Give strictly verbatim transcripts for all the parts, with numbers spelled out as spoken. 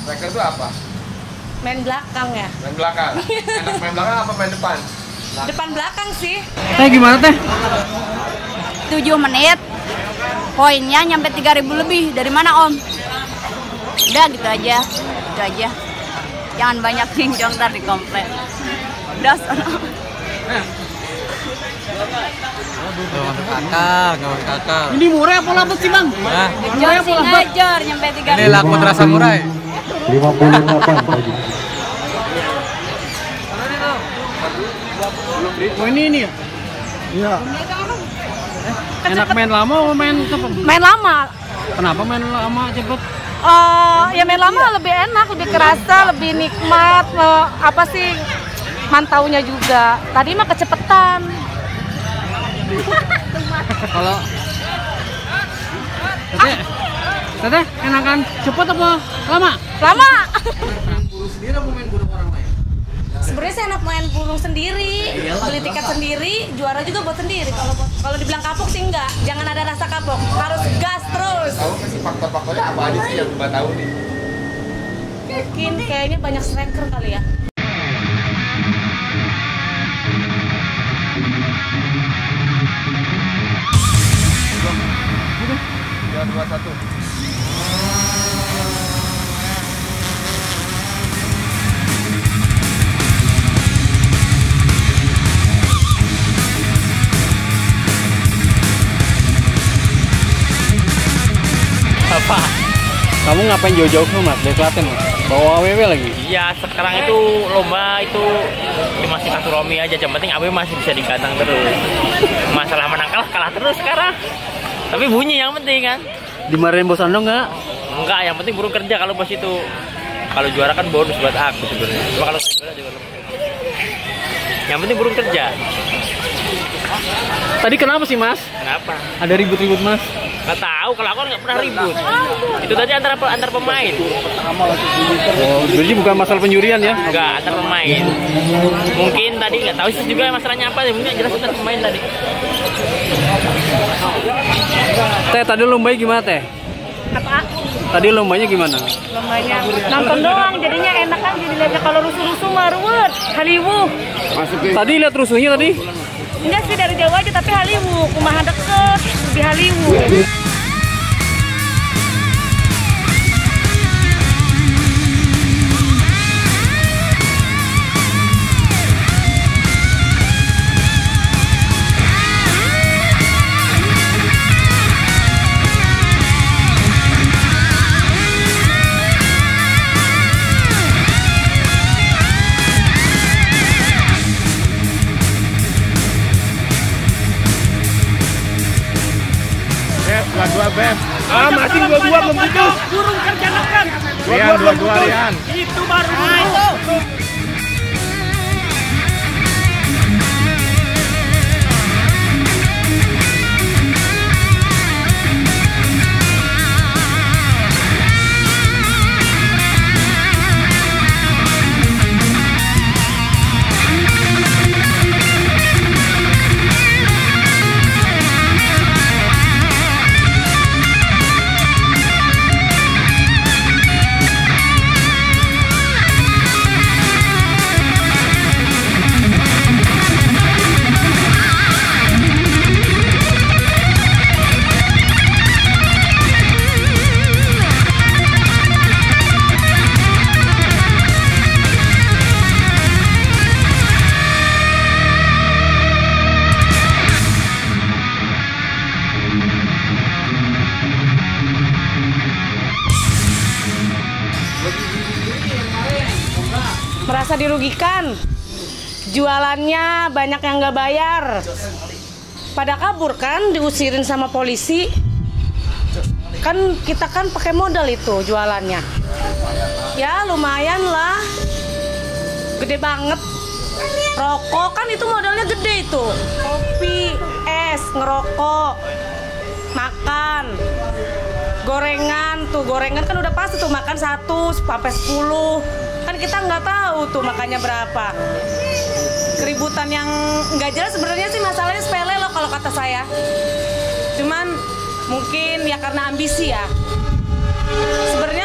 Striker itu apa? Main belakang ya. Main belakang. Enak main belakang apa main depan? Belakang. Depan belakang sih. Teh gimana teh? tujuh menit. Poinnya nyampe tiga ribu lebih. Dari mana Om? Udah gitu aja. Gitu aja. Jangan banyak cincong ntar di komplek. Udah sana. Kakak, nggak kakak. Ini murah apa lambat sih bang? Nah, Ngejar sih ngejar nyampe tiga ribu. ini laku terasa murah. lima puluh delapan pagi. Oh ini ini ya? Iya. Enak main lama atau main cepet? Main lama. Kenapa main lama cepet? Uh, ya main lama lebih enak, lebih kerasa, lebih nikmat. Uh, apa sih mantaunya juga. Tadi mah kecepetan. Kalau Teteh, Teteh enakan cepet apa lama? Lama. Burung sendiri apa main burung orang lain? Sebenarnya saya enak main burung sendiri, beli tiket sendiri, juara juga buat sendiri. Kalau kalau dibilang kapok sih enggak, jangan ada rasa kapok, harus gas terus. Tahu nggak sih faktor-faktornya apa aja sih yang Mbak tahu nih? Mungkin kayaknya banyak striker kali ya. Tiga, dua, satu. Apa? Kamu ngapain jauh-jauh ke Mas? Dari Klaten Mas? Bawa A W W lagi? Iya, sekarang itu lomba itu cuma silaturahmi aja, yang penting A W W masih bisa digadang terus. Masalah menang kalah, kalah terus sekarang. Tapi bunyi yang penting kan. Dimarahin bos Ando nggak? Enggak, yang penting burung kerja kalau bos itu. Kalau juara kan bonus buat aku sebenarnya. Cuma kalau juara juga lebih. Yang penting burung kerja. Tadi kenapa sih Mas? Kenapa? Ada ribut-ribut Mas? Nggak tahu, kalau aku nggak pernah ribut. Itu tadi antara antar pemain. Oh, jadi bukan masalah penjurian ya? Enggak, antar pemain. Mungkin tadi nggak tahu sih juga masalahnya apa, mungkin jelas antar pemain tadi. Teh, tadi lombanya gimana Teh? Apa? Tadi lombanya gimana? Lombanya nonton doang, jadinya enak kan, jadi lihatnya kalau rusuh-rusuh maruwet, haliwu. Tadi lihat rusuhnya tadi? Enggak sih dari jauh aja, tapi haliwu, kumaha deket di haliwu. Dua-dua, Beb. Ah, masih dua-dua belum putus. Burung kerja makan. Rian, dua-dua, Rian. Itu baru. Nah, itu. Merasa dirugikan, jualannya banyak yang nggak bayar, pada kabur kan, diusirin sama polisi. Kan kita kan pakai modal itu jualannya, ya lumayan lah, gede banget. Rokok kan itu modalnya gede itu, kopi, es, ngerokok, makan, gorengan tuh, gorengan kan udah pasti tuh makan satu sampai sepuluh. Kan kita nggak tahu tuh makannya berapa. Keributan yang nggak jelas sebenarnya sih masalahnya sepele loh kalau kata saya. Cuman mungkin ya karena ambisi ya. Sebenarnya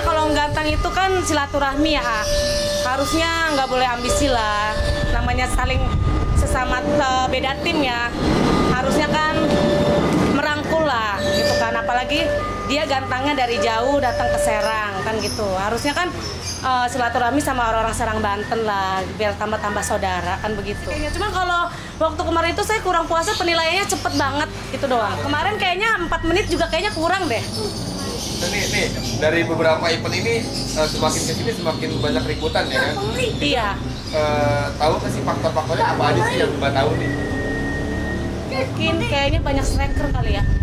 sebenarnya kalau gantang itu kan silaturahmi ya, ah. Harusnya nggak boleh ambisi lah, namanya saling sesama uh, beda tim ya, harusnya kan merangkul lah gitu kan, apalagi dia gantangnya dari jauh datang ke Serang kan gitu, harusnya kan uh, silaturahmi sama orang-orang Serang Banten lah biar tambah-tambah saudara kan begitu. Cuman kalau waktu kemarin itu saya kurang puasa, penilaiannya cepet banget gitu doang. Kemarin kayaknya empat menit juga kayaknya kurang deh. Nih, nih, dari beberapa event ini uh, semakin kesini semakin banyak ributan ya kan? Iya. Uh, tahu nggak sih faktor-faktornya apa aja sih yang Mbak tahu nih? Mungkin kayaknya banyak striker kali ya.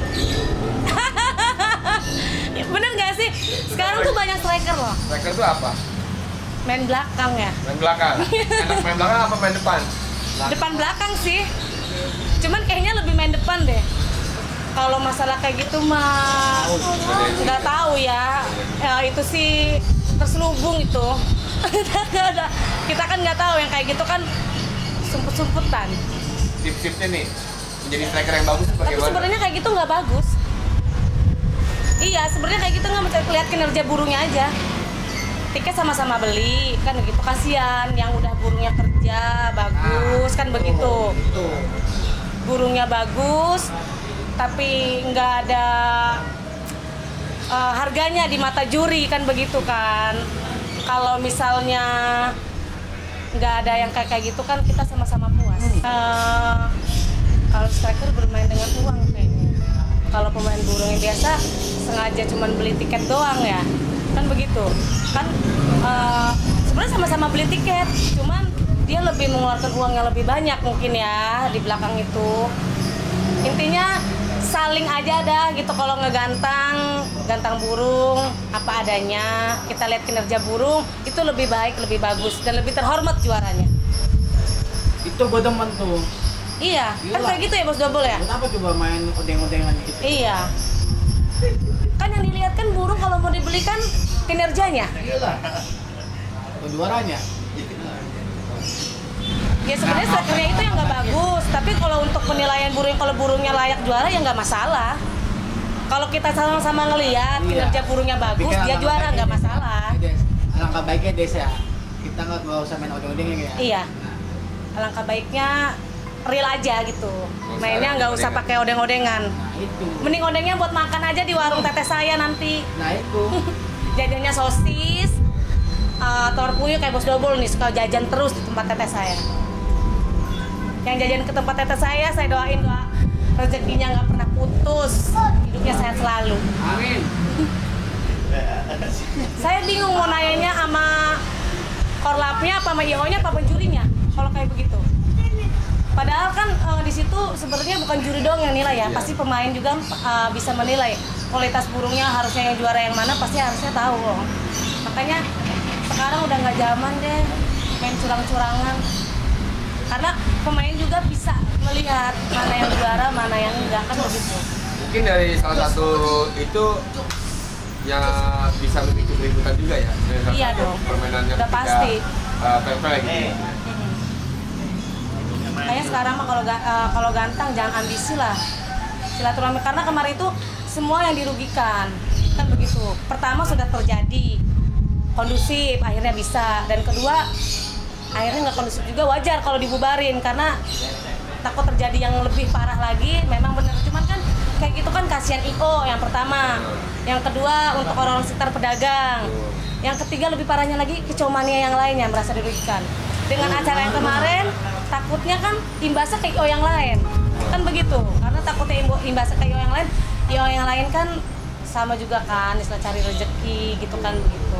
Ya, bener nggak sih? Sekarang tuh banyak striker loh. Striker itu apa? Main belakang ya. Main belakang. Enak main belakang apa main depan? Depan belakang sih. Cuman kayaknya lebih main depan deh. Kalau masalah kayak gitu mah nggak tahu ya. Ya itu sih terselubung itu. Kita kan nggak tahu yang kayak gitu kan sumput-sumputan. Tip-tipnya nih menjadi striker yang bagus itu Tapi bagaimana? sebenarnya kayak gitu nggak bagus. Iya, sebenarnya kayak gitu nggak mencari lihat kinerja burungnya aja. Tiket sama-sama beli kan begitu, kasihan yang udah burungnya kerja bagus kan begitu. Burungnya bagus tapi nggak ada uh, harganya di mata juri kan begitu kan. Kalau misalnya nggak ada yang kayak kayak gitu kan kita sama-sama puas. Uh, kalau striker bermain dengan uang kayaknya. Kalau pemain burung yang biasa sengaja cuma beli tiket doang ya, kan begitu. Kan uh, sebenarnya sama-sama beli tiket, cuman dia lebih mengeluarkan uang yang lebih banyak mungkin ya di belakang itu. Intinya saling aja dah gitu, kalau ngegantang, gantang burung apa adanya, kita lihat kinerja burung itu lebih baik, lebih bagus dan lebih terhormat juaranya. Itu gue demen tuh. Iya, kan Iyalah. kayak gitu ya Bos Dobol ya? Kenapa coba main odeng-odengan gitu? Iya. Kan yang dilihat kan burung kalau mau dibeli kan kinerjanya. Iyalah. Juaranya. Ya sebenarnya strikernya itu yang nggak bagus, tapi kalau untuk penilaian burung, kalau burungnya layak juara ya nggak masalah. Kalau kita sama-sama ngelihat kinerja burungnya bagus, Tapi kan dia alangkah juara baiknya nggak Des. masalah. Des, alangkah baiknya Des ya, kita nggak nggak usah main odeng-odeng ya. Iya. Alangkah baiknya real aja gitu. Mainnya nggak usah pakai odeng-odengan. Nah itu. Mending odengnya buat makan aja di warung teteh saya nanti. Nah itu. Jajannya sosis, uh, telur puyuh kayak Bos Dobol nih suka jajan terus di tempat teteh saya. Yang jajan ke tempat teteh saya, saya doain doa rezekinya nggak pernah putus, hidupnya sehat selalu. Amin. Saya bingung mau nanyanya sama korlapnya apa sama I O-nya apa penjurinya kalau kayak begitu. Padahal kan uh, di situ sebenarnya bukan juri doang yang nilai ya, pasti pemain juga uh, bisa menilai kualitas burungnya, harusnya yang juara yang mana pasti harusnya tahu loh. Makanya sekarang udah nggak zaman deh main curang-curangan. Karena pemain juga bisa melihat mana yang juara, mana yang enggak kan begitu. Mungkin dari salah satu itu yang bisa memicu keributan juga ya. Dari salah Iya satu dong. Permainannya Udah ketika, pasti. uh, fair-fair gitu. Makanya sekarang mah kalau ga- uh, kalau gantang jangan ambisi lah. Silaturahmi, karena kemarin itu semua yang dirugikan. Kan begitu. Pertama sudah terjadi kondusif, akhirnya bisa, dan kedua akhirnya nggak kondusif juga, wajar kalau dibubarin karena takut terjadi yang lebih parah lagi. Memang benar, cuman kan kayak gitu kan kasihan I O yang pertama, yang kedua untuk orang sekitar pedagang, yang ketiga lebih parahnya lagi kecomania yang lainnya merasa dirugikan. Dengan acara yang kemarin takutnya kan imbasnya ke I O yang lain kan begitu, karena takutnya imbasnya ke I O yang lain, I O yang lain kan sama juga kan istilah cari rezeki gitu kan begitu.